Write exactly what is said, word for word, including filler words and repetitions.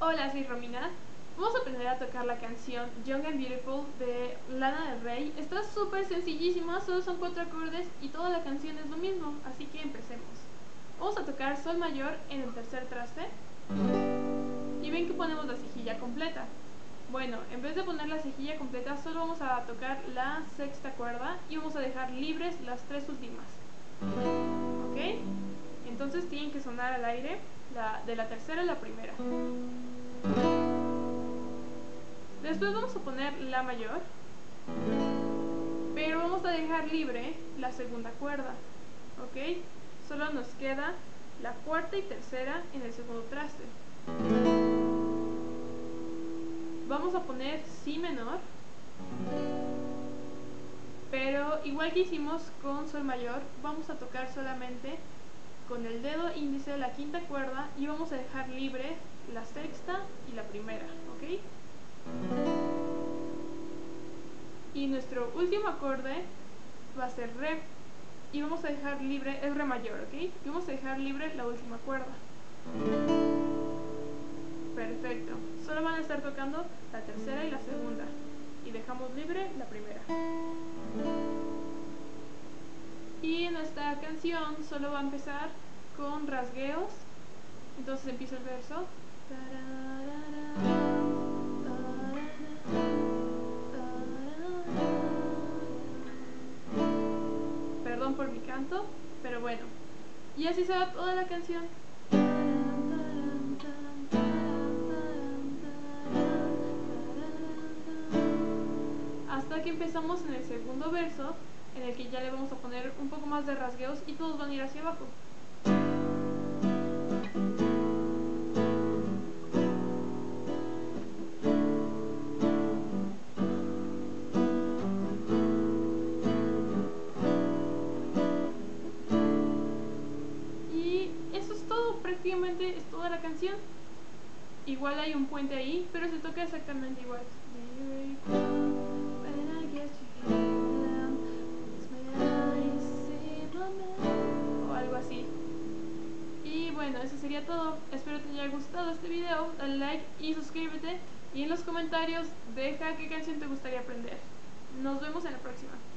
Hola, soy Romina. Vamos a aprender a tocar la canción Young and Beautiful de Lana del Rey. Está súper sencillísima, solo son cuatro acordes y toda la canción es lo mismo, así que empecemos. Vamos a tocar Sol mayor en el tercer traste y ven que ponemos la cejilla completa. Bueno, en vez de poner la cejilla completa, solo vamos a tocar la sexta cuerda y vamos a dejar libres las tres últimas. ¿Ok? Entonces tienen que sonar al aire la, de la tercera a la primera. Después vamos a poner la mayor, pero vamos a dejar libre la segunda cuerda, ¿ok? Solo nos queda la cuarta y tercera en el segundo traste. Vamos a poner si menor, pero igual que hicimos con sol mayor, vamos a tocar solamente con el dedo índice la quinta cuerda y vamos a dejar libre la sexta y la primera, ¿ok? Y nuestro último acorde va a ser re y vamos a dejar libre el re mayor, ¿ok? Y vamos a dejar libre la última cuerda. Perfecto. Solo van a estar tocando la tercera y la segunda y dejamos libre la primera. Y nuestra canción solo va a empezar con rasgueos. Entonces empieza el verso. Perdón por mi canto, pero bueno. Y así se va toda la canción. Hasta que empezamos en el segundo verso, en el que ya le vamos a poner un poco más de rasgueos y todos van a ir hacia abajo. Y eso es todo, prácticamente es toda la canción. Igual hay un puente ahí, pero se toca exactamente igual. O algo así. Y bueno, eso sería todo. Espero te haya gustado este video. Dale like y suscríbete. Y en los comentarios deja qué canción te gustaría aprender. Nos vemos en la próxima.